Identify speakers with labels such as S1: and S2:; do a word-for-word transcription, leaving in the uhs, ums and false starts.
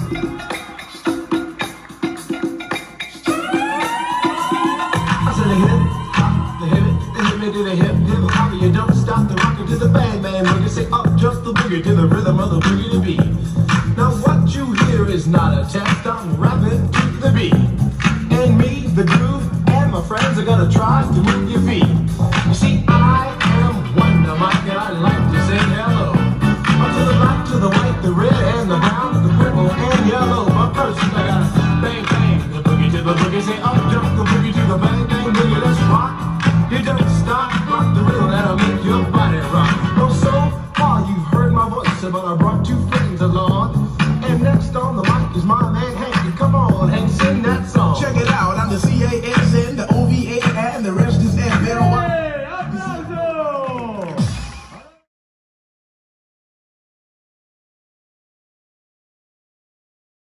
S1: To the hip, hip, hopper, you don't stop the rocker to the bang, bang, boogie. Say up, jump the boogie to the rhythm of the boogie to beat. Now what you hear is not a test, I'm rapping to the beat. And me, the groove, and my friends are gonna try to move your feet. You see, I am Wonder Mike, and I like to say hello. Up to the black, to the white, the red, and the brown, the purple, and yellow. But first, I gotta bang, bang, the boogie to the boogie. Say up, jump the boogie to the bang, bang, boogie. Let's rock. You don't stop, rock the rhythm that'll make your body rock. Oh, so far you've heard my voice, but I brought two